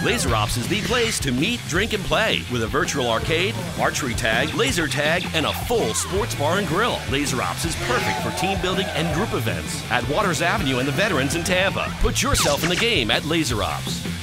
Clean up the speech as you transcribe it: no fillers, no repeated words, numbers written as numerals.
Laser Ops is the place to meet, drink, and play with a virtual arcade, archery tag, laser tag, and a full sports bar and grill. Laser Ops is perfect for team building and group events at Waters Avenue and the Veterans in Tampa. Put yourself in the game at Laser Ops.